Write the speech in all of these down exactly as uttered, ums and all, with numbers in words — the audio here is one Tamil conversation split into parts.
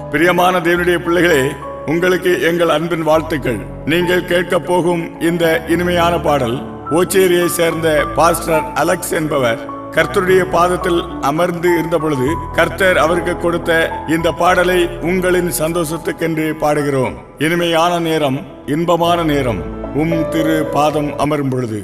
பிரியமான தேவனுடைய பிள்ளைகளே, உங்களுக்கு எங்கள் அன்பின் வாழ்த்துக்கள். நீங்கள் கேட்க போகும் இந்த இனிமையான பாடல் ஓச்சேரியை சேர்ந்த பாஸ்டர் அலெக்ஸ் என்பவர் கர்த்தருடைய பாதத்தில் அமர்ந்து இருந்த பொழுது கர்த்தர் அவருக்கு கொடுத்த இந்த பாடலை உங்களின் சந்தோஷத்துக்கென்று பாடுகிறோம். இனிமையான நேரம், இன்பமான நேரம், உம் திரு பாதம் அமரும் பொழுது.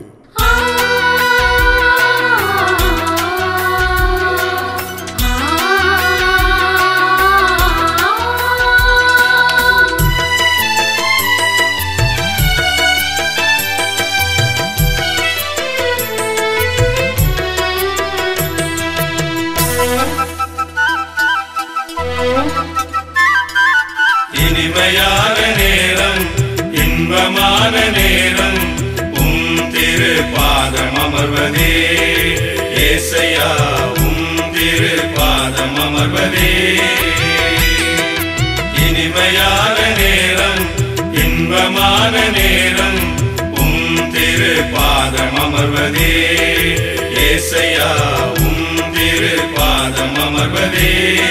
இனிமையான நேரம், இன்பமான நேரம், உம் திரு பாதம் அமர்வதே. ஏசையா, உம் திரு பாதம் அமர்வதே. இனிமையான நேரம், இன்பமான நேரம், உம் திரு பாதம் அமர்வதே. ஏசையா, உம் திரு பாதம் அமர்வதே.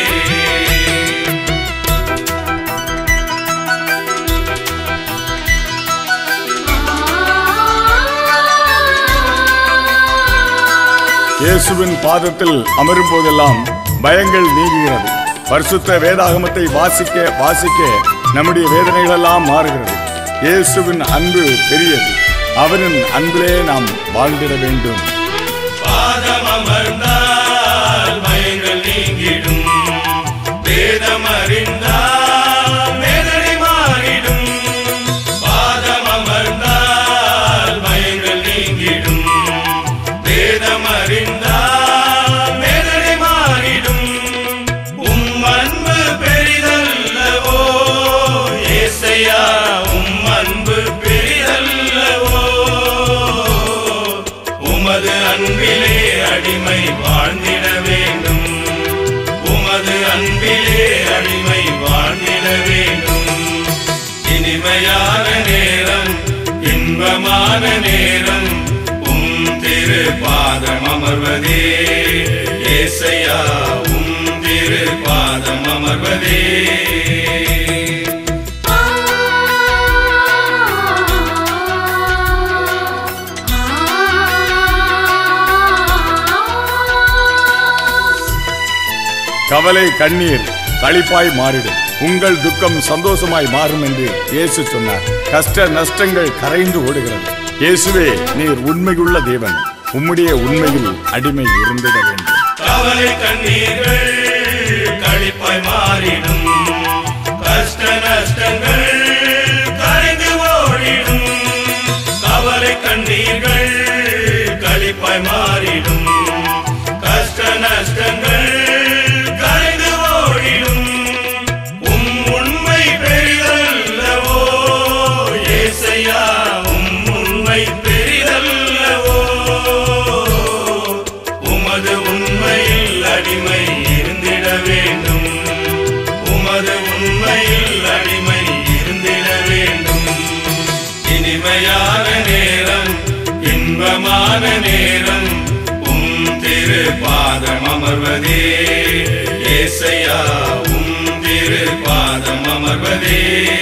இயேசுவின் பாதத்தில் அமரும் போதெல்லாம் பயங்கள் நீங்குகிறது. பரிசுத்த வேதாகமத்தை வாசிக்க வாசிக்க நம்முடைய வேதனைகள் எல்லாம் மாறுகிறது. இயேசுவின் அன்பு பெரியது. அவரின் அன்பிலே நாம் வாழ்ந்திட வேண்டும். பாதம் அமர்ந்தால் பயங்கள் நீங்கிடும். வேதம் அறிந்தால் வேதனை மாறிடும். பாதம் அமர்ந்தால் பயங்கள் நீங்கிடும். வேதம் அறிந்தால் வேதனை மாறிடும். உம் அன்பு பெரிதல்லவோ ஏசையா, உம் அன்பு பெரிதல்லவோ. உமது அன்பிலே அடிமை வாழ்ந்திட வேண்டும். உமது அன்பிலே அடிமை வாழ்ந்திட வேண்டும். இனிமையான நேரம், இன்பமான நேரம், உம் திரு பாதம் அமர்வதே. ஏசையா, உம் திரு பாதம் அமர்வதே. கவலை கண்ணீர் களிப்பாய் மாறிடும். உங்கள் துக்கம் சந்தோஷமாய் மாறும் என்று இயேசு சொன்னார். கஷ்ட நஷ்டங்கள் கரைந்து ஓடுகிறது. இயேசுவே, நீர் உண்மையுள்ள தேவன். உம்முடைய உண்மையில் அடிமை இருந்திட வேண்டும். கவலை கண்ணீர்கள் களிப்பாய் மாறிடும். கஷ்ட நஷ்டங்கள் கரைந்து ஓடிடும். கவலை கண்ணீர்கள் களிப்பாய் மாறிடும். கஷ்ட நஷ்டங்கள் கரைந்து ஓடிடும். உம் உண்மை பெரிதல்லவோ ஏசையா, உம் உண்மை பெரிதல்லவோ. உமது உண்மையில் அடிமை இருந்திட வேண்டும். உமது உண்மையில் அடிமை இருந்திட வேண்டும். இனிமையான நேரம், இன்பமான நேரம், உம் திரு பாதம் அமர்வதே. ஏசையா, உம் திரு பாதம் அமர்வதே.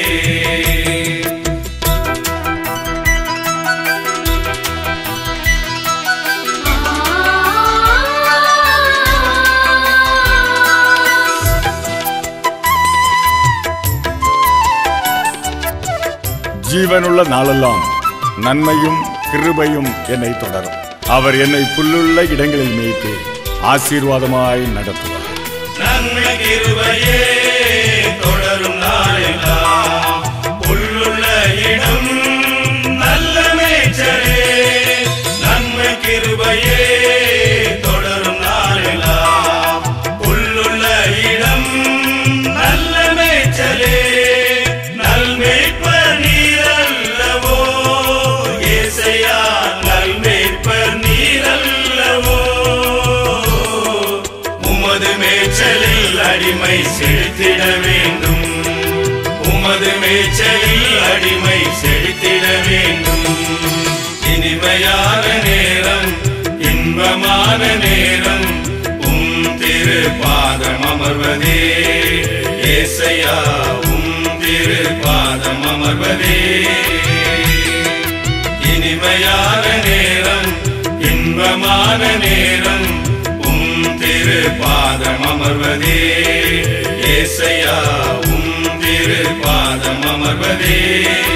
ஜீவனுள்ள நாளெல்லாம் நன்மையும் கிருபையும் என்னை தொடரும். அவர் என்னை புல்லுள்ள இடங்களில் மேய்த்து ஆசீர்வாதமாய் நடத்துவார். நன்மை கிருபையே தொடரும் நாளெல்லாம். புல்லுள்ள இடம் நல்ல மேய்ச்சலே. நன்மை கிருபையே தொடரும் நாளெல்லாம். புல்லுள்ள இடம் நல்ல மேய்ச்சலே. நல்மேய்ப்பர் நீரல்லவோ ஏசையா, நல்மேய்ப்பர் நீரல்லவோ. உமது மேய்ச்சலில் அடிமை செலுத்திட வேண்டும். உமது மேய்ச்சலில் அடிமை செலுத்திட வேண்டும். இனிமையான நேரம், இன்பமான நேரம், உம் திரு பாதம் அமர்வதே. ஏசையா உம் திருப்பாதம் அமர்வதே இனிமையான நேரம் இன்பமான நேரம் உம் திருப்பாதம் அமர்வதே ஏசையா உம் திருப்பாதம் அமர்வதே